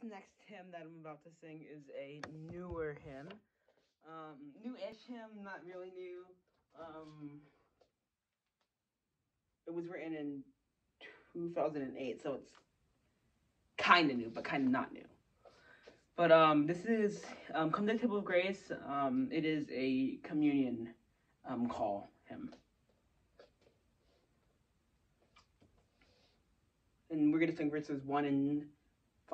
next hymn that I'm about to sing is a newer hymn. New-ish hymn, not really new. It was written in 2008, so it's kind of new, but kind of not new. But this is Come to the Table of Grace. It is a communion call hymn. And we're going to sing verses 1 and 5.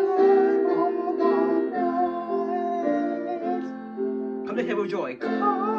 Come to the table of joy.